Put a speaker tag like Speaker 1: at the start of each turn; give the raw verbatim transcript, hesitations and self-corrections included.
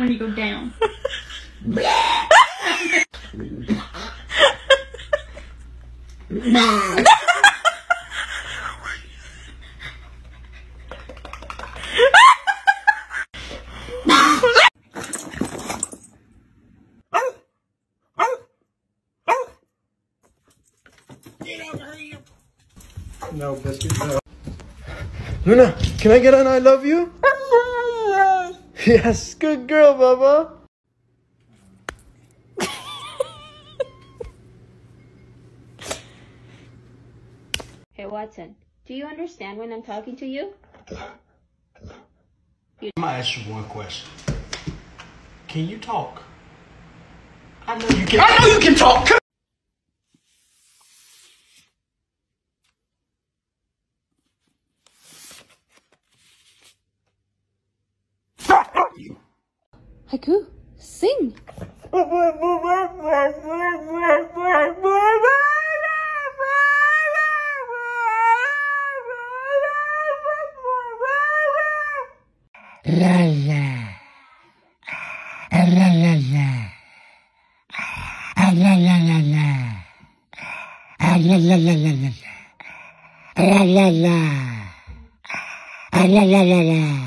Speaker 1: when you go down.
Speaker 2: Get over here. No, biscuit, no. Luna, can I get an I love you? Yes, good girl, Bubba.
Speaker 3: Hey, Watson, do you understand when I'm talking to you?
Speaker 2: I'm gonna ask you one question. Can you talk? I know you can. I know you can talk.
Speaker 3: Haiku, sing!
Speaker 4: La la. La la la. La la la la. La la la la la. La la la. La la la la.